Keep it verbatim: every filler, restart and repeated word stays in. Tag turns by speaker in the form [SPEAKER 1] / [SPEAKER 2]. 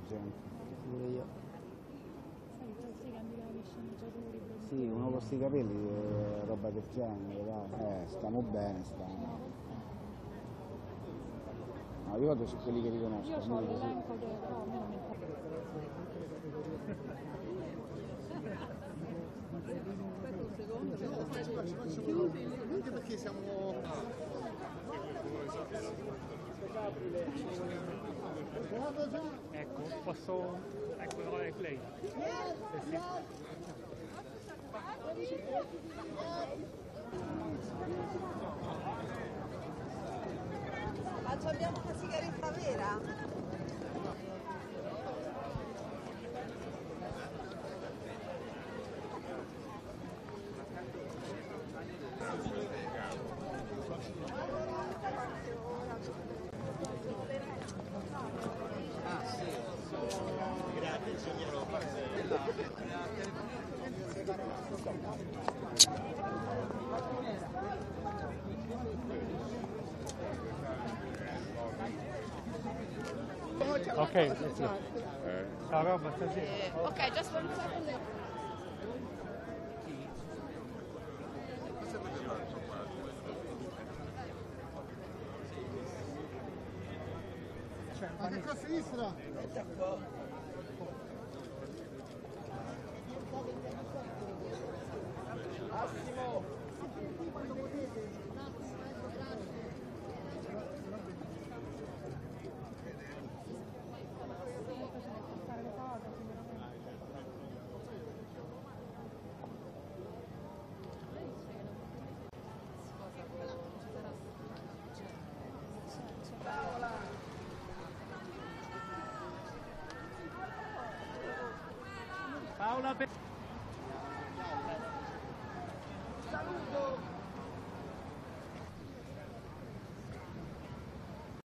[SPEAKER 1] gente.
[SPEAKER 2] Pure io.
[SPEAKER 1] Sì, uno con questi capelli, eh, roba del genere, dai. Eh, stiamo bene, stiamo. No, io vado su quelli che riconosco.
[SPEAKER 3] Io ho
[SPEAKER 1] almeno così.
[SPEAKER 3] l'elenco che però a me non mi interessa.
[SPEAKER 4] Anche perché siamo...
[SPEAKER 5] Ecco, posso... ecco, è lei. Eh sì.
[SPEAKER 6] Ma abbiamo una sigaretta vera?
[SPEAKER 5] Ok, ciao roba stasera.
[SPEAKER 3] Ok, just one second.
[SPEAKER 4] Anche a sinistra! Massimo!
[SPEAKER 5] Paola,
[SPEAKER 4] Saluto!